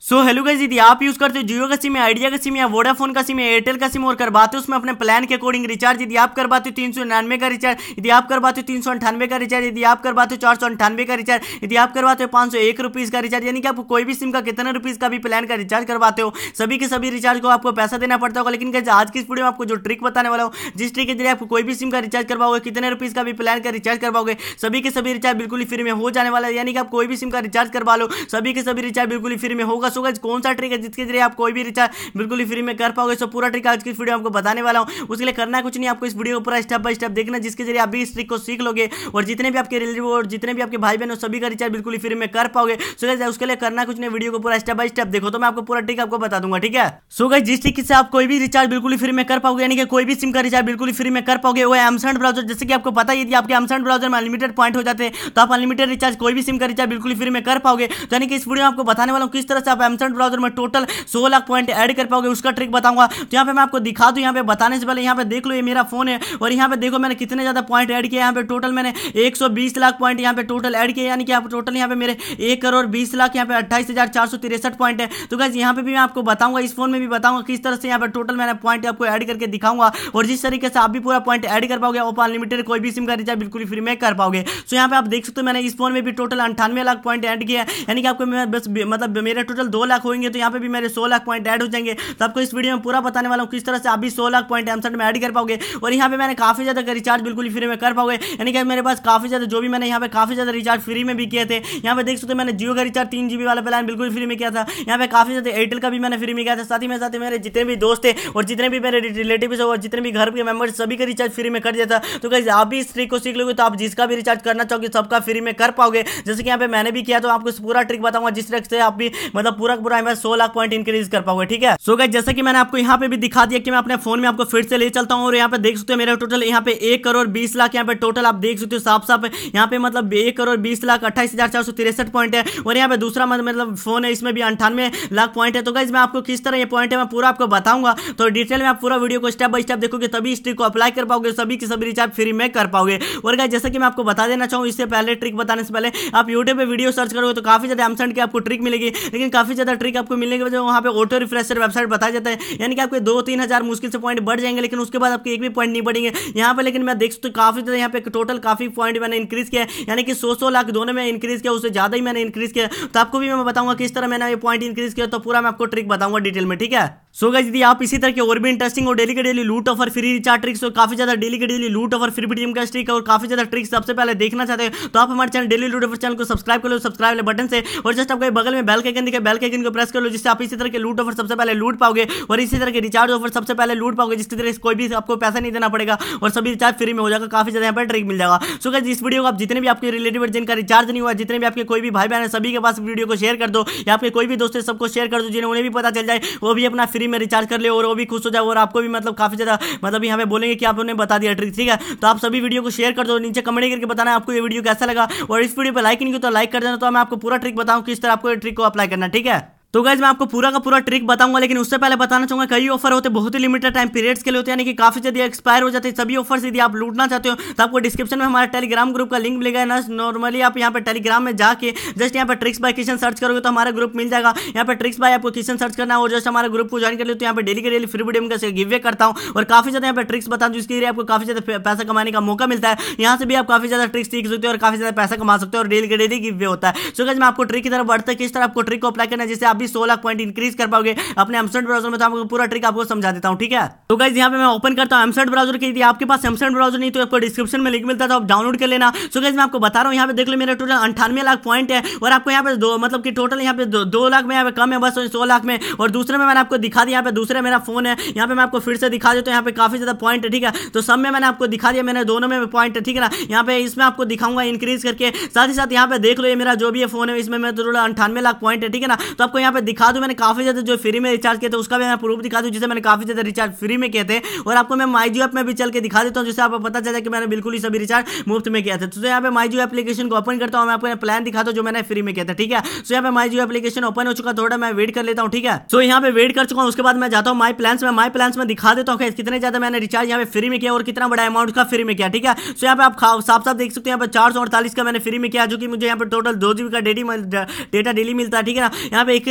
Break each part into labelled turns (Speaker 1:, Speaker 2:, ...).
Speaker 1: So hello guys, यदि आप use करते हो जियो का सिम या आइडिया का सिम या वोडाफोन का सिम या एयरटेल का सिम और करवाते हो उसमें अपने प्लान के अकॉर्डिंग रिचार्ज, यदि आप करवाते हो 399 का रिचार्ज, यदि आप करवाते हो 398 का रिचार्ज, यदि आप करवाते हो 498 का रिचार्ज, यदि आप करवाते हो 501 रुपीज का रिचार्ज, यानी कि आपको कोई भी सिम का कितने रुपीज का भी प्लान का रिचार्ज करवाते हो सभी के सभी रिचार्ज को आपको पैसा देना पड़ता होगा। लेकिन गाइस आज की इस वीडियो में आपको जो ट्रिक बताने वाला हूँ, जिस ट्रिक के जरिए आपको कोई भी सिम का रिचार्ज करवाओगे, कितने रुपीज का भी प्लान का रिचार्ज करवाओगे, सभी के सभी रिचार्ज बिल्कुल ही फ्री में हो जाने वाला है। यानी कि आप कोई भी सिम का रिचार्ज करवा लो, सभी के सभी रिचार्ज बिल्कुल ही फ्री में होगा। सो गाइस कौन सा ट्रिक है जिसके जरिए आप कोई भी रिचार्ज बिल्कुल ही फ्री में कर पाओगे? सो पूरा ट्रिक आज की वीडियो आपको बताने वाला हूं। उसके लिए करना कुछ नहीं, आपको इस वीडियो को पूरा स्टेप बाय स्टेप देखना, जिसके जरिए आप भी इस ट्रिक को सीख लोगे और जितने भी आपके रिलेटिव और जितने भी आपके भाई बहन हो सभी का रिचार्ज बिल्कुल ही फ्री में कर पाओगे। सो गाइस उसके लिए करना कुछ नहीं, वीडियो को पूरा स्टेप बाय स्टेप देखो तो मैं आपको पूरा ट्रिक आपको बता दूंगा, ठीक है। सो गाइस जिस ट्रिक से आप कोई भी रिचार्ज बिल्कुल ही फ्री में कर पाओगे, यानी कि कोई भी सिम का रिचार्ज बिल्कुल ही फ्री में कर पाओगे, वो है एमसेंड ब्राउजर। जैसे कि आपको पता है यदि आपके एमसेंड ब्राउजर में अनलिमिटेड पॉइंट हो जाते हैं तो आप अनलिमिटेड रिचार्ज कोई भी सिम का रिचार्ज बिल्कुल ही फ्री में कर पाओगे। तो यानी कि इस वीडियो में आपको बताने वाला हूं किस तरह से आप एमसेंड ब्राउजर में टोटल 100 लाख पॉइंट ऐड कर पाओगे, उसका ट्रिक बताऊंगा। तो यहाँ पे मैं आपको दिखा दूं, यहाँ पे बताने से पहले यहाँ पे देख लो ये मेरा फोन है और यहाँ पे देखो मैंने कितने ज्यादा पॉइंट ऐड किया। यहाँ पे टोटल मैंने 120 लाख पॉइंट यहाँ पे टोटल ऐड किया, यानी कि आप टोटल यहाँ पे मेरे 1 करोड़ 20 लाख यहाँ पे 28,463 पॉइंट है। तो गाइस यहाँ पे भी मैं आपको बताऊंगा, इस फोन में भी बताऊंगा किस तरह से यहाँ पे टोटल मैंने पॉइंट आपको ऐड करके दिखाऊंगा और जिस तरीके से आप भी पूरा पॉइंट ऐड कर पाओगे आप अनलिमिटेड कोई भी सिम का रिचार्ज बिल्कुल फ्री में कर पाओगे। सो यहाँ पे आप देख सकते हो मैंने इस फोन में भी टोटल 98 लाख पॉइंट ऐड किया है, यानी कि आपको बस मतलब मेरे टोटल 2 लाख होंगे तो यहाँ पे भी मेरे 100 लाख पॉइंट ऐड हो जाएंगे। तो आपको इस वीडियो में पूरा बताने वाला हूँ किस तरह से आप भी 100 लाख पॉइंट एमसेंड में ऐड कर पाओगे और यहाँ पे मैंने काफी ज्यादा रिचार्ज बिल्कुल फ्री में कर पाओगे, यानी कि मेरे पास काफी ज्यादा जो भी मैंने यहाँ पे काफी ज्यादा रिचार्ज फ्री में भी किए थे। यहाँ पे देख सकते हो मैंने जियो का रिचार्ज 3 GB वाला प्लान बिल्कुल फ्री में किया था, यहाँ पे काफी ज्यादा एयरटेल का भी मैंने फ्री में किया था, साथ ही मेरे जितने भी दोस्त थे और जितने भी मेरे रिलेटिव और जितने भी घर के मेंबर्स सभी का रिचार्ज फ्री में कर दिया था। तो गाइस आप भी इस ट्रिक को सीख लोगे तो आप जिसका भी रिचार्ज करना चाहोगे सबका फ्री में कर पाओगे, जैसे कि यहाँ पे मैंने भी किया। तो आपको पूरा ट्रिक बताऊंगा जिस तरह से आप भी मतलब पूरा 100 लाख पॉइंट इंक्रीज कर पाओगे, ठीक है। सो गाइस जैसे कि मैंने आपको यहाँ पे भी दिखा दिया कि मैं अपने फोन में आपको फिर से ले चलता हूँ और यहाँ पे देख सकते हो मेरा टोटल यहाँ पे 1 करोड़ 20 लाख यहाँ पे टोटल आप देख सकते हो साफ साफ यहाँ पे मतलब 1 करोड़ 20 लाख 28,463 पॉइंट है और यहाँ पे दूसरा मतलब फोन है इसमें भी 98 लाख पॉइंट है। तो गाइस मैं आपको किस तरह ये पॉइंट है मैं पूरा आपको बताऊंगा, तो डिटेल में आप पूरा वीडियो को स्टेप बाय स्टेप देखोगे तभी इस ट्रिक को अप्लाई कर पाओगे, सभी के सभी रिचार्ज फ्री में कर पाओगे। और गाइस जैसे कि मैं आपको बता देना चाहूँ इससे पहले ट्रिक बताने से पहले आप यूट्यूब पे वीडियो सर्च करोगे तो काफी ज्यादा एमसेंड की आपको ट्रिक मिलेगी, लेकिन काफी ज्यादा ट्रिक आपको मिलने के वजह वहाँ पे ऑटो रिफ्रेशर वेबसाइट बताया जाता है, यानी कि आपके 2-3 हजार मुश्किल से पॉइंट बढ़ जाएंगे लेकिन उसके बाद आपके एक भी पॉइंट नहीं बढ़ेंगे यहाँ पे। लेकिन मैं देख सकता हूँ काफी ज्यादा यहाँ पे टोटल काफी पॉइंट मैंने इंक्रीज किया है, यानी कि 100 लाख दोनों में इंक्रीज किया, उससे ज्यादा ही मैंने इंक्रीज किया। तो आपको भी मैं बताऊंगा किस तरह मैंने ये पॉइंट इंक्रीज किया, तो पूरा मैं आपको ट्रिक बताऊंगा डिटेल में, ठीक है। सो गाइस यदि आप इसी तरह के और भी इंटरेस्टिंग और डेली के daily loot offer free recharge tricks और काफी ज्यादा डेली के daily loot offer free team का ट्रिक और काफी ज्यादा ट्रिक्स सबसे पहले देखना चाहते हैं तो आप हमारे channel daily loot offer channel को सब्सक्राइब कर लो सब्सक्राइब बटन से और जस्ट आपके बगल में बेल का आइकन दिखे बेल के आइकन को प्रेस कर लो, जिससे आप इसी तरह के लूट ऑफर सबसे पहले लूट पाओगे और इसी तरह के रिचार्ज ऑफर सबसे पहले लूट पाओगे, जिसकी तरह कोई भी आपको पैसा नहीं देना पड़ेगा और सभी रिचार्ज फ्री में हो जाएगा, काफी ज्यादा यहाँ पर ट्रिक मिल जाएगा। सो गाइस इस वीडियो को आप जितने भी आपके रिलेटिव जिनका रिचार्ज नहीं हुआ, जितने भी आपके कोई भी भाई बहन है सभी के पास वीडियो को शेयर कर दो या आपके कोई भी दोस्त है सबको शेयर कर दो, जिन्हें उन्हें भी पता चल जाए वो भी अपना फ्री में रिचार्ज कर ले और वो भी खुश हो जाए और आपको भी मतलब काफी ज्यादा मतलब यहाँ पे बोलेंगे कि आप उन्हें बता दिया ट्रिक, ठीक है। तो आप सभी वीडियो को शेयर कर दो, नीचे कमेंट करके बताना आपको ये वीडियो कैसा लगा और इस वीडियो पर लाइक नहीं किया तो लाइक कर देना, तो मैं आपको पूरा ट्रिक बताऊं किस तरह आपको ये ट्रिक को अप्लाई करना, ठीक है। तो गाइस मैं आपको पूरा का पूरा ट्रिक बताऊंगा, लेकिन उससे पहले बताना चाहूंगा कई ऑफर होते हैं बहुत ही लिमिटेड टाइम पीरियड्स के लिए होते हैं, यानी कि काफी जल्दी एक्सपायर हो जाते हैं सभी ऑफर्स। यदि आप लूटना चाहते हो तो आपको डिस्क्रिप्शन में हमारे टेलीग्राम ग्रुप का लिंक मिलेगा ना, नॉर्मली आप यहाँ पे टेलीग्राम में जाके जस्ट यहाँ पे ट्रिक्स बाय किशन सर्च करोगे तो हमारा ग्रुप मिल जाएगा। यहाँ पे ट्रिक्स बाय आपको किशन सर्च करना है और जस्ट हमारे ग्रुप को ज्वाइन कर लो, तो यहाँ पे डेली के डेली फ्री वीडियो का गिव अवे करता हूँ और काफी ज्यादा यहाँ पे ट्रिक्स बताऊँ जिसके लिए आपको काफी ज्यादा पैसा कमाने का मौका मिलता है। यहाँ से भी आप काफी ज्यादा ट्रिक्स सीख सकते हो और काफी ज्यादा पैसा कमा सकते हो और डेली के डेली गिव अवे होता है। सो गाइस मैं आपको ट्रिक की तरफ बढ़ता है किस तरह आपको ट्रिक को अप्लाई करना है जिससे आप भी 16 लाख पॉइंट इंक्रीज कर पाओगे अपने एमसेंड ब्राउजर में। तो आपको पूरा ट्रिक आपको समझा देता हूं, ठीक है। तो गाइस यहां पे मैं ओपन करता हूं एमसेंड ब्राउजर के, यदि आपके पास एमसेंड ब्राउजर नहीं तो आपको डिस्क्रिप्शन में लिंक मिलता है तो आप डाउनलोड कर लेना। सो गाइस मैं आपको बता रहा हूं यहां पे देख लो मेरे टोटल 98 लाख पॉइंट है और आपको यहां पे मतलब कि टोटल यहां पे 2 लाख में यहां पे कम है बस 100 लाख में, और दूसरे में मैंने आपको दिखा दिया, यहां पे दूसरा मेरा फोन है, यहां पे मैं आपको फिर से दिखा देता हूं, यहां पे काफी ज्यादा पॉइंट है, ठीक है। तो सब में मैंने आपको दिखा दिया, मैंने दोनों में पॉइंट है, ठीक है ना। यहां पे इसमें आपको दिखाऊंगा इंक्रीज करके, साथ ही साथ यहां पे देख लो ये मेरा जो भी फोन है इसमें मैं टोटल 98 लाख पॉइंट है, ठीक है ना। तो आपको यहां पे दिखा दूं मैंने काफी ज्यादा जो फ्री में रिचार्ज किया था उसका भी मैं प्रूफ दिखा दूं, जिसे मैंने काफी ज्यादा रिचार्ज फ्री में किए थे और आपको मैं माई जियो ऐप में भी चल के दिखा देता हूं जिससे आपको पता चल जाए कि मैंने बिल्कुल ही सभी रिचार्ज मुफ्त में किया था। तो यहाँ पे माई जियो एप्लीकेशन को ओपन करता हूं, मैं आपको प्लान दिखाता हूं जो मैंने फ्री में किया था, ठीक है। सो यहाँ पे माई जियो एप्लीकेशन ओपन हो चुका, थोड़ा मैं वेट कर लेता हूं, ठीक है। सो यहाँ पे वेट कर चुका हूं, उसके बाद मैं जाता हूं माई प्लान्स में दिखा देता हूं कितने ज्यादा मैंने रिचार्ज यहाँ पे फ्री में किया और कितना बड़ा अमाउंट का फ्री में किया, ठीक है। सो यहाँ पे आप साफ साफ देख सकते हैं यहाँ पे 448 का मैंने फ्री में किया, जो कि मुझे यहाँ पे टोटल 2 GB का डेटा डेली मिलता है, ठीक है ना। यहाँ पे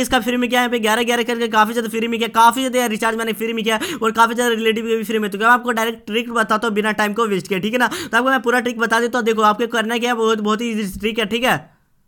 Speaker 1: इसका फ्री में क्या है 11-11 करके काफी ज्यादा फ्री में किया, काफी ज्यादा रिचार्ज मैंने फ्री में किया और काफी ज्यादा रिलेटिव भी फ्री में। तो मैं आपको डायरेक्ट ट्रिक बताता हूँ बिना टाइम को वेस्ट किया, ठीक है ना। तो आपको मैं पूरा ट्रिक बता देता हूँ। देखो आपको करना क्या है, बहुत ही इजी ट्रिक है, ठीक है।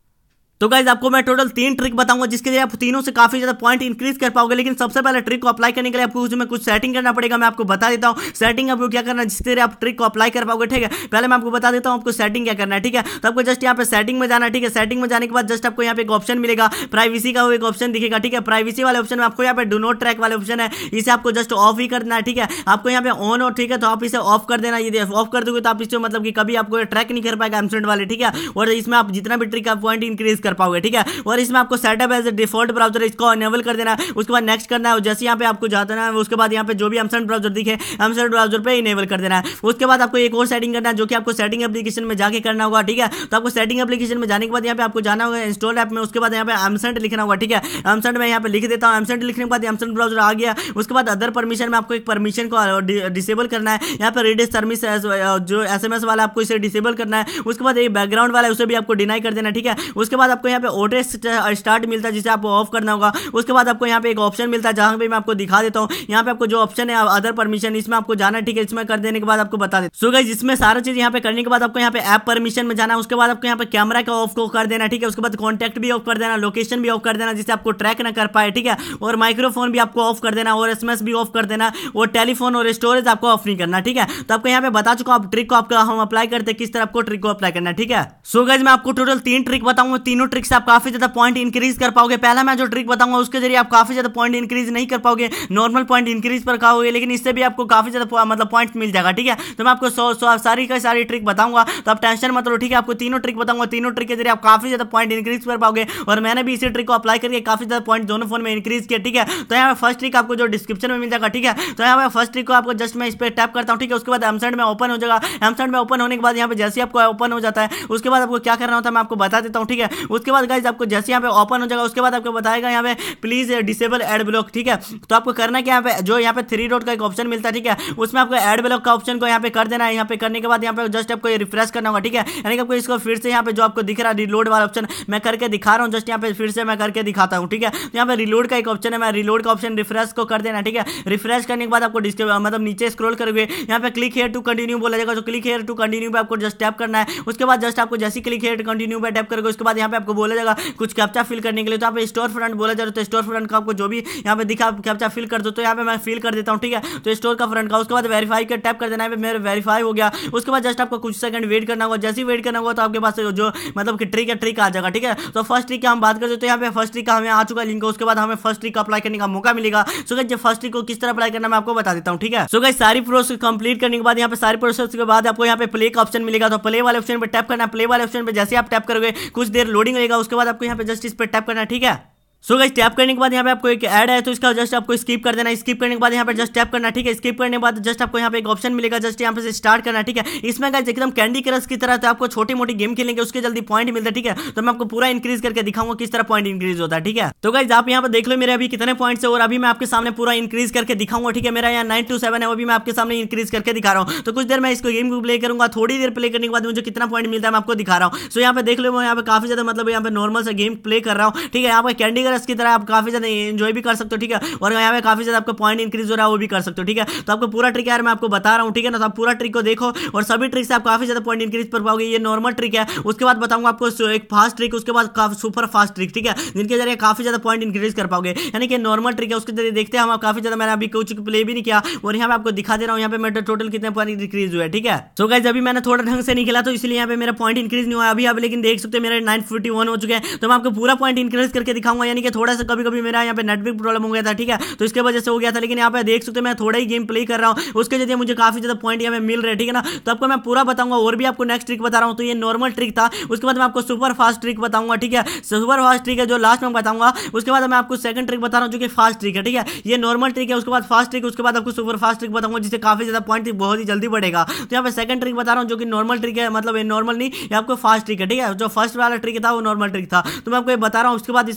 Speaker 1: तो गाइज आपको मैं टोटल 3 ट्रिक बताऊंगा जिसके लिए आप तीनों से काफी ज्यादा पॉइंट इंक्रीज कर पाओगे। लेकिन सबसे पहले ट्रिक को अप्लाई करने के लिए आपको उसमें कुछ सेटिंग करना पड़ेगा, मैं आपको बता देता हूं सेटिंग आपको क्या करना है जिसके लिए आप ट्रिक को अप्लाई कर पाओगे, ठीक है। पहले मैं आपको बता देता हूं आपको सेटिंग क्या करना है, ठीक है। तो आपको जस्ट यहाँ पे सेटिंग में जाना है, ठीक है। सेटिंग में जाने के बाद जस्ट आपको यहाँ पे एक ऑप्शन मिलेगा, प्राइवेसी का वो एक ऑप्शन दिखेगा, ठीक है। प्राइवेसी वाले ऑप्शन में आपको यहाँ पे डू नॉट ट्रैक वाले ऑप्शन है, इसे आपको जस्ट ऑफ ही करना है, ठीक है। आपको यहाँ पे ऑन हो, ठीक है। तो आप इसे ऑफ कर देना, ये ऑफ कर दोगे तो आप इसे मतलब कि कभी आपको ट्रैक नहीं कर पाएगा एमसेंट वाले, ठीक है। और इसमें आप जितना भी ट्रिक आप पॉइंट इंक्रीज कर पाओगे, ठीक है। और इसमें आपको सेटअप एज डिफॉल्ट ब्राउजर इसको इनेबल कर देना है। उसके बाद नेक्स्ट करना है, जैसे यहाँ पे आपको जाता है उसके बाद यहाँ पे जो भी एमसेंट ब्राउजर दिखे एमसेंट ब्राउजर पे इनेबल कर देना है। उसके बाद आपको एक और सेटिंग करना है जो कि आपको सेटिंग एप्लीकेशन में जाके करना होगा, ठीक है। तो आपको सेटिंग एप्लीकेशन में जाने के बाद यहाँ पे आपको जाना होगा इंस्टॉल ऐप में, उसके बाद यहाँ पे एमसेंट लिखना होगा, ठीक है। एमसेंट में यहाँ पे लिख देता हूँ, एमसेंट लिखने के बाद एमसेंट ब्राउजर आ गया। उसके बाद अदर परमिशन में आपको एक परमिशन को डिसेबल करना है, यहाँ पे रीड सर्विस जो SMS वाला आपको इसे डिसेबल करना है। उसके बाद ये बैकग्राउंड वाला है उसे भी आपको डिनाई कर देना, ठीक है। उसके बाद आपको यहाँ पे ऑटो स्टार्ट मिलता है जिसे आपको ऑफ करना होगा। उसके बाद आपको यहाँ पे एक ऑप्शन मिलता है जहां पे मैं आपको दिखा देता हूँ। यहाँ पे आपको जो ऑप्शन है अदर परमिशन इसमें आपको जाना है, ठीक है। इसमें कर देने के बाद आपको बता दें सो गाइस इसमें सारा चीज यहाँ पे करने के बाद आपको यहाँ पे ऐप परमिशन में जाना है। उसके बाद आपको यहाँ पे कैमरा का ऑफ को कर देना, ठीक है। उसके बाद कॉन्टैक्ट भी ऑफ कर देना, लोकेशन भी ऑफ कर देना जिससे आपको ट्रैक ना कर पाए, ठीक है। और माइक्रोफोन भी आपको ऑफ कर देना और SMS भी ऑफ कर देना और टेलीफोन और स्टोरेज आपको ऑफ नहीं करना, ठीक है। तो आपको यहाँ पे बता चुका हूं ट्रिक को आपका हम अप्लाई करते किस तरह आपको ट्रिक को अप्लाई करना है, ठीक है। सो गाइस मैं आपको टोटल 3 ट्रिक बताऊंगा, तीनों ट्रिक से आप काफी ज्यादा पॉइंट इंक्रीज कर पाओगे। पहला मैं जो ट्रिक बताऊंगा उसके जरिए आप काफी ज्यादा पॉइंट इंक्रीज नहीं कर पाओगे, नॉर्मल पॉइंट इंक्रीज पर खाओगे, लेकिन इससे भी आपको काफी ज्यादा मतलब पॉइंट मिल जाएगा, ठीक है। तो मैं आपको 100 सारी का सारी ट्रिक बताऊंगा, तो आप टेंशन मत लो, ठीक है। आपको तीनों ट्रिक बताऊंगा, तीनों ट्रिक के जरिए आप काफी ज्यादा पॉइंट इंक्रीज कर पाओगे। और मैंने भी इसी ट्रिक को अप्लाई करके काफी ज्यादा पॉइंट दोनों फोन में इंक्रीज किया, ठीक है। तो यहाँ पे फर्स्ट ट्रिक आपको जो डिस्क्रिप्शन में मिल जाएगा, ठीक है। तो यहाँ पे फर्स्ट ट्रिक को आपको जस्ट मैं इस पर टैप करता हूँ, ठीक है। उसके बाद एमसेंट में ओपन हो जाएगा। एमसेंट में ओपन होने के बाद यहाँ पे जैसे आपको ओपन हो जाता है उसके बाद आपको क्या करना होता है मैं आपको बता देता हूँ, ठीक है। उसके बाद गाइस आपको जैसे यहाँ पे ओपन हो जाएगा उसके बाद आपको बताएगा यहाँ पे प्लीज डिसेबल एड ब्लॉक, ठीक है। तो आपको करना क्या है जो यहाँ पे 3 डॉट का एक ऑप्शन मिलता है, ठीक है। उसमें आपको एड ब्लॉक का ऑप्शन को यहाँ पे कर देना है। यहाँ पे करने के बाद यहाँ पे जस्ट आपको रिफ्रेश करना होगा, ठीक है। यानी कि आपको इसको फिर से यहाँ पे जो आपको दिख रहा है रिलोड वाला ऑप्शन मैं करके दिखा रहा हूँ, जस्ट यहाँ पे फिर से मैं करके दिखाता हूँ, ठीक है। तो यहाँ पे रिलोड का एक ऑप्शन है, मैं रिलोड का ऑप्शन रिफ्रेश को कर देना, ठीक है। रिफ्रेश करने के बाद आपको मतलब नीचे स्क्रॉल करोगे यहाँ पे क्लिक हेयर टू कंटिन्यू बोला जाएगा, तो क्लिक हेयर टू कंटिन्यू पे आपको जस्ट टैप करना है। उसके बाद जस्ट आपको जैसे क्लिक हेयर कंटिन्यू पे टैप करोगे उसके बाद यहाँ पे आपको बोला जाएगा कुछ कैप्चा फिल करने के लिए, तो यहाँ पे स्टोर फ्रंट बोला जाए तो स्टोर फ्रंट का आपको जो भी यहाँ पे दिखा कैप्चा फिल कर दो, तो यहाँ पे मैं फिल कर देता हूँ, ठीक है। तो स्टोर का फ्रंट का उसके बाद वेरीफाई का टैप कर देना है, मेरे वेरीफाई हो गया। उसके बाद जस्ट आपको कुछ सेकंड वेट करना होगा, जैसे ही वेट करना होगा तो आपके पास जो मतलब कि ट्रिक है ट्रिक आ जाएगा, ठीक है। तो फर्स्ट ट्रिक की हम बात करते हैं, तो यहाँ पे फर्स्ट ट्रिक का हमें आ चुका लिंक, उसके बाद हमें फर्स्ट ट्रिक अप्लाई करने का मौका मिलेगा। सो गाइस जब फर्स्ट ट्रिक को किस तरह अप्लाई करना मैं आपको बता देता हूँ, ठीक है। सो गाइस सारी प्रोसेस कंप्लीट करने के बाद यहाँ पे सारी प्रोसेस के बाद आपको यहाँ पे प्ले का ऑप्शन मिलेगा, तो प्ले वाले ऑप्शन पे टैप करना है। प्ले वाले ऑप्शन पे जैसे आप टैप करोगे कुछ देर लोडिंग लगेगा, उसके बाद आपको यहाँ पे जस्ट इस पे टैप करना है, ठीक है। सो गाइस टैप करने के बाद यहाँ पे आपको एक ऐड है तो इसका जस्ट आपको स्किप कर देना है। स्किप करने के बाद यहाँ पे जस्ट टैप करना, ठीक है। स्किप करने के बाद जस्ट आपको यहाँ पे एक ऑप्शन मिलेगा, जस्ट यहाँ पे से स्टार्ट करना, ठीक है। इसमें गाइस एकदम कैंडी क्रश की तरह तो आपको छोटी मोटी गेम खेलेंगे उसके जल्दी पॉइंट मिलता है, ठीक है। तो मैं आपको पूरा इंक्रीज करके दिखाऊंगा किस तरह पॉइंट इंक्रीज होता है, ठीक है। तो गाइस आप यहाँ पे देख लो मेरे अभी कितने पॉइंट्स है और अभी मैं आपके सामने पूरा इंक्रीज करके दिखाऊंगा, ठीक है। मेरा यहाँ 927 है, वो भी मैं आपके सामने इंक्रीज करके दिखा रहा हूँ। तो कुछ देर मैं इसको गेम को प्ले करूंगा, थोड़ी देर प्ले करने के बाद मुझे कितना पॉइंट मिलता है मैं आपको दिखा रहा हूँ। सो यहाँ पे देख लो मैं यहाँ पे काफी ज्यादा मतलब यहाँ पे नॉर्मल से गेम प्ले कर रहा हूँ, ठीक है। यहाँ पे कैंडी क्रश की तरह आप काफी ज्यादा एंजॉय भी कर सकते हो, ठीक है। और यहाँ पे काफी ज्यादा आपका पॉइंट इंक्रीज हो रहा है वो भी कर सकते हो, ठीक है। तो आपको पूरा ट्रिक यार मैं आपको बता रहा हूँ, ठीक है ना। तो आप पूरा ट्रिक को देखो और सभी ट्रिक से आप काफी ज्यादा पॉइंट इंक्रीज कर पाओगे। ये नॉर्मल ट्रिक है, उसके बाद बताऊंगा आपको एक फास्ट ट्रिक, उसके बाद सुपर फास्ट ट्रिक, ठीक है, जिनके जरिए काफी ज्यादा पॉइंट इंक्रीज कर पाओगे। यानी कि नॉर्मल ट्रिक है उसके जरिए देखते हैं हम काफी ज्यादा, मैंने अभी कुछ प्ले भी नहीं किया और यहाँ पे आपको दिखा दे रहा हूँ यहाँ पे मेरा टोटल कितने पॉइंट इंक्रीज हुआ है, ठीक है। सो गाइस अभी मैंने थोड़ा ढंग से नहीं खेला तो इसलिए यहाँ पे मेरा पॉइंट इंक्रीज नहीं हुआ अभी आप, लेकिन देख सकते हैं मेरे 941 हो चुके हैं। तो मैं आपको पूरा पॉइंट इंक्रीज करके दिखाऊंगा, यानी कि थोड़ा सा कभी कभी मेरा यहाँ पे नेटवर्क प्रॉब्लम हो गया था, ठीक है, तो इसके वजह से हो गया था। लेकिन यहाँ पे देख सकते हैं मैं थोड़ा ही गेम प्ले कर रहा हूँ उसके जरिए मुझे काफी ज्यादा पॉइंट यहाँ पे मिल रहे हैं, ठीक है ना। तो आपको मैं पूरा बताऊंगा और भी आपको नेक्स्ट ट्रिक बता रहा हूँ। तो ये नॉर्मल ट्रिक था, उसके बाद मैं आपको सुपर फास्ट ट्रिक बताऊंगा, ठीक है। सुपर फास्ट ट्रिक है जो लास्ट में बताऊंगा, उसके बाद मैं आपको सेकंड ट्रिक बता रहा हूँ जो कि फास्ट ट्रिक है, ठीक है। ये नॉर्मल ट्रिक है, उसके बाद फास्ट ट्रिक, उसके बाद आपको सुपर फास्ट ट्रिक बताऊंगा जिससे काफी ज्यादा पॉइंट बहुत ही जल्दी बढ़ेगा। तो यहाँ पे सेकंड ट्रिक बता रहा हूँ जो कि नॉर्मल ट्रिक है, मतलब नॉर्मल नहीं, ये आपको फास्ट ट्रिक है, ठीक है। जो फर्स्ट वाला ट्रिक था वो नॉर्मल ट्रिक था, तो मैं आपको बता रहा हूँ। उसके बाद इसमें भी आपको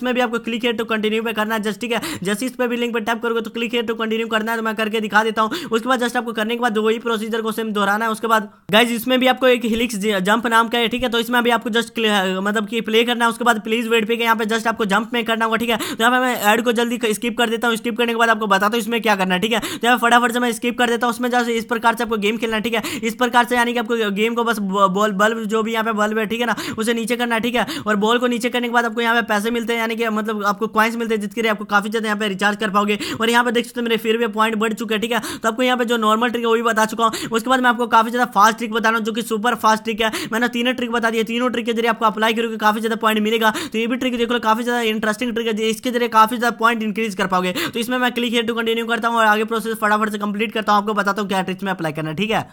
Speaker 1: क्लिक है टू कंटिन्यू पे करना है जस्ट, ठीक है। जैसे इस पे भी लिंक पे टैप करोगे तो क्लिक है टू कंटिन्यू करना है, तो मैं करके दिखा देता हूँ। उसके बाद जस्ट आपको करने के बाद वही प्रोसीजर को सेम दोहराना है। उसके बाद गाइज इसमें भी आपको एक हिलिक्स जंप नाम का है, ठीक है। तो इसमें भी आपको जस्ट मतलब कि प्ले करना है। उसके बाद प्लीज वेट पे यहाँ पे जस्ट आपको जंप में करना होगा, ठीक है। तो यहाँ पे मैं ऐड को जल्दी स्किप कर देता हूँ। स्किप करने के बाद आपको बताता हूँ इसमें क्या करना है, ठीक है। तो यहाँ फटाफट से मैं स्किप कर देता हूँ। उसमें जैसे इस प्रकार से आपको गेम खेलना है, ठीक है। इस प्रकार से यानी कि आपको गेम को बस बॉल बल्ब जो भी यहाँ पे बल्ब है, ठीक है ना, उसे नीचे करना है, ठीक है। और बॉल को नीचे करने के बाद आपको यहाँ पे पैसे मिलते हैं, यानी कि मतलब आपको कॉइंस मिलते हैं जिसके लिए आपको काफी ज्यादा यहाँ पे रिचार्ज कर पाओगे। और यहाँ पे देख सकते हो मेरे फिर भी पॉइंट बढ़ चुके हैं, ठीक है। तो आपको यहाँ पे जो नॉर्मल ट्रिक है वो भी बता चुका हूँ। उसके बाद मैं आपको काफी ज्यादा फास्ट ट्रिक बता रहा हूँ जो कि सुपर फास्ट ट्रिक है। मैंने तीनों ट्रिक बता दिए, तीनों ट्रिक के जरिए आपको अप्लाई करोगे काफी ज्यादा पॉइंट मिलेगा। तो ये भी ट्रिक देख लो, काफी ज्यादा इंटरेस्टिंग ट्रिक है, इसके जरिए काफी ज्यादा पॉइंट इंक्रीज कर पाओगे। तो इसमें मैं क्लिक हियर टू कंटिन्यू करता हूँ और आगे प्रोसेस फटाफट से कंप्लीट करता हूँ। आपको बताता हूँ क्या ट्रिक्स में अप्लाई करना है, ठीक है।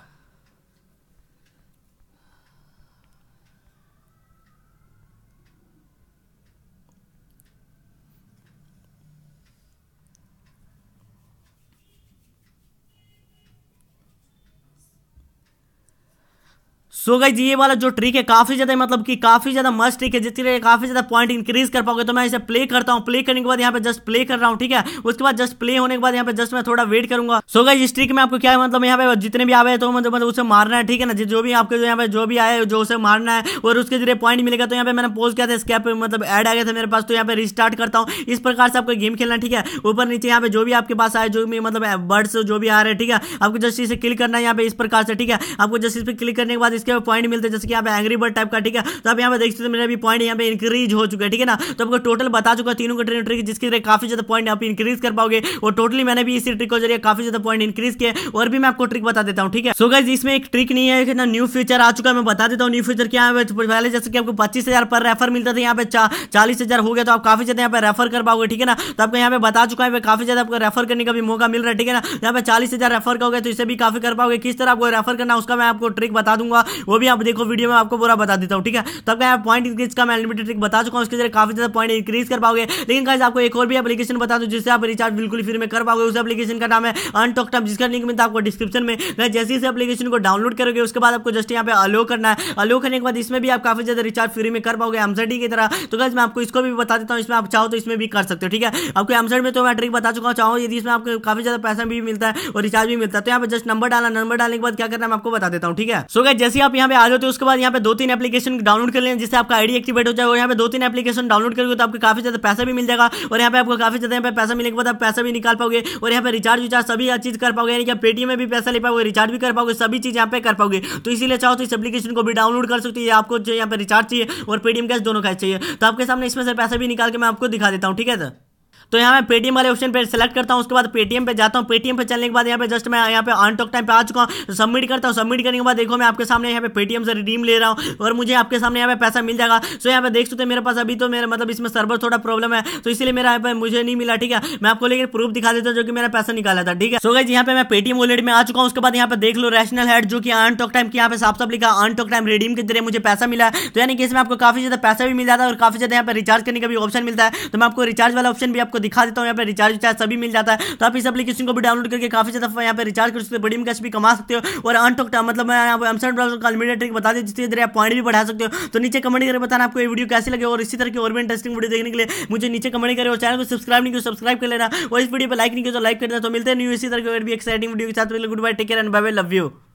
Speaker 1: सो गाइस ये वाला जो ट्रिक है काफी ज्यादा मतलब कि काफी ज्यादा मस्त ट्रिक है जिससे काफी ज्यादा पॉइंट इंक्रीज कर पाओगे। तो मैं इसे प्ले करता हूं। प्ले करने के बाद यहाँ पे जस्ट प्ले कर रहा हूं, ठीक है। उसके बाद जस्ट प्ले होने के बाद यहाँ पे जस्ट मैं थोड़ा वेट करूंगा। सो गाइस इस ट्रिक में आपको क्या है मतलब यहाँ पे जितने भी आए तो मतलब उसे मारना है, ठीक है ना। जो भी आपके यहाँ पे जो भी आए जो उसे मारना है और उसके जरिए पॉइंट मिलेगा। तो यहाँ पे मैंने पोस्ट किया था स्कैप मतलब ऐड आ गया था मेरे पास, तो यहाँ पे रिस्टार्ट करता हूँ। इस प्रकार से आपको गेम खेलना, ठीक है। ऊपर नीचे यहाँ पे जो भी आपके पास आए जो भी मतलब बर्ड्स जो भी आ रहे हैं, ठीक है, आपको जस्ट इसे क्लिक करना है यहाँ पे इस प्रकार से, ठीक है। आपको जस्ट इस पर क्लिक करने के बाद इसके पॉइंट मिलते हैं जैसे यहाँ पे एंग्री बर्ड टाइप का, ठीक है। तो आप यहाँ पे देख सकते हैं मेरा भी पॉइंट यहाँ पे इंक्रीज हो चुका है, ठीक है ना। तो आपको टोटल बता चुका तीनों का ट्रिक जिसके जरिए काफी ज्यादा पॉइंट आप इंक्रीज कर पाओगे। और टोटली मैंने भी इसी ट्रिक के जरिए काफी ज्यादा पॉइंट इंक्रीज किए। और भी मैं आपको ट्रिक बता देता हूँ, ठीक है। सो गाइस इसमें एक ट्रिक नहीं है ना, न्यू फीचर आ चुका है, मैं बता देता हूँ न्यू फीचर क्या है। पहले जैसे कि आपको 25,000 पर रेफर मिलता था, यहाँ पे 40,000 हो गया। तो आप काफी ज्यादा यहाँ पे रेफर कर पाओगे, ठीक है ना। तो आपको यहाँ पे बता चुका है काफी ज्यादा आपको रेफर करने का भी मौका मिल रहा है, ठीक है ना। यहाँ पे 40,000 रेफर करोगे तो इसे भी काफी कर पाओगे। किस तरह आपको रेफर करना उसका मैं आपको ट्रिक बता दूंगा, वो भी आप देखो वीडियो में आपको पूरा बता देता हूँ, ठीक है। तो आपका यहाँ पॉइंट इंक्रीज का मैं अनलिमिटेड ट्रिक बता चुका हूँ, उसके जरिए काफी ज्यादा पॉइंट इंक्रीज कर पाओगे। लेकिन गाइस आपको एक और भी एप्लीकेशन बता दूं जिससे आप रिचार्ज बिल्कुल फ्री में कर पाओगे। उस एप्लीकेशन का नाम है अनटॉक टाइम, जिसका लिंक मिलता है आपको डिस्क्रिप्शन में। जैसे इस एप्लीकेशन को डाउनलोड करोगे उसके बाद आपको जस्ट यहाँ पे अलो करना है। अलो करने के बाद इसमें भी आप काफी ज्यादा रिचार्ज फ्री में कर पाओगे एमसेडी की तरह। तो गाइस मैं आपको इसको भी बता देता हूँ, इसमें आप चाहो तो इसमें भी कर सकते हो, ठीक है। आपको एमसेड में तो मैं ट्रिक बता चुका हूँ, चाहो यदि इसमें आपको काफी ज्यादा पैसा भी मिलता है और रिचार्ज भी मिलता है। तो यहाँ पे जस्ट नंबर डालना, नंबर डालने के बाद क्या करना है मैं आपको बता देता हूँ, ठीक है। सो गाइस जैसे आप यहाँ पे आ जाते हो उसके बाद यहाँ पे 2-3 एप्लीकेशन डाउनलोड कर लें जिससे आपका आईडी एक्टिवेट हो जाए। और यहाँ पे 2-3 एप्लीकेशन डाउनलोड करोगे तो आपको काफी ज्यादा पैसा भी मिल जाएगा। और यहाँ पे आपको काफी ज्यादा यहाँ पे पैसा मिलने के बाद आप पैसा भी निकाल पाओगे। और यहाँ पे रिचार्ज विचार्ज सभी चीज कर पाओगे, यानी कि आप पेटीएम में भी पैसा ले पाओगे, रिचार्ज भी कर पाओगे, सभी चीज यहाँ पे कर पाओगे। तो इसीलिए चाहो तो इस एप्लीकेशन को भी डाउनलोड कर सकते हो। आपको जो यहाँ पे रिचार्ज चाहिए और पेटीएम कैश दोनों कैश चाहिए। तो आपके सामने इसमें से पैसा भी निकाल के मैं आपको दिखा देता हूँ, ठीक है। तो यहाँ मैं पेटीएम वाले ऑप्शन पे सेलेक्ट करता हूँ, उसके बाद पेटीएम पे जाता हूँ। पेटीएम पे चलने के बाद यहाँ पे जस्ट मैं यहाँ पे अनटॉक टाइम पे आ चुका हूँ, सबमिट करता हूँ। सबमिट करने के बाद देखो मैं आपके सामने यहाँ पे पेटीएम से रिडीम ले रहा हूँ और मुझे आपके सामने यहाँ पे पैसा मिल जाएगा। सो यहाँ पे देख सकते हैं मेरे पास अभी तो मेरा मतलब इसमें सर्वर थोड़ा प्रॉब्लम है तो इसलिए मेरा यहाँ पे मुझे नहीं मिला, ठीक है। मैं आपको लेकिन प्रूफ दिखा देता हूँ जो कि मेरा पैसा निकाला था, ठीक है। सो गाइस यहाँ पे मैं पेटीएम वॉलेट में आ चुका हूँ। उसके बाद यहाँ पे देख लो रैशनल हेड जो कि अनटॉक टाइम की यहाँ पे साफ साफ लिखा अनटॉक टाइम रिडीम के जरिए मुझे पैसा मिला है। तो यानी कि इसमें आपको काफी ज्यादा पैसा भी मिल जाता है और काफी ज्यादा यहाँ पे रिचार्ज करने का भी ऑप्शन मिलता है। तो मैं आपको रिचार्ज वाला ऑप्शन भी आपको दिखा देता हूँ, यहाँ पे रिचार्ज सभी मिल जाता है। तो आप इस एप्लीकेशन को भी डाउनलोड करके काफी ज्यादा यहाँ पे रिचार्ज कर सकते हो, बड़ी कैश भी कमा सकते हो। और अनटॉक मतलब मैं यहाँ पे एमसेड ब्राउज़र का अनलिमिटेड ट्रिक बता दी जिसके जरिए आप पॉइंट भी बढ़ा सकते हो। तो नीचे कमेंट करके बताना आपको ये वीडियो कैसी लगे और इसी तरह की और भी इंटरेस्टिंग वीडियो देखने के लिए मुझे नीचे कमेंट करें। और चैनल को सब्सक्राइब नहीं किया सब्सक्राइब कर लेना और इस वीडियो पर लाइक नहीं किया तो लाइक कर देना। तो मिलते हैं न्यू इसी तरह की और भी एक्साइटिंग वीडियो के साथ। Good bye, take care and bye bye, love you.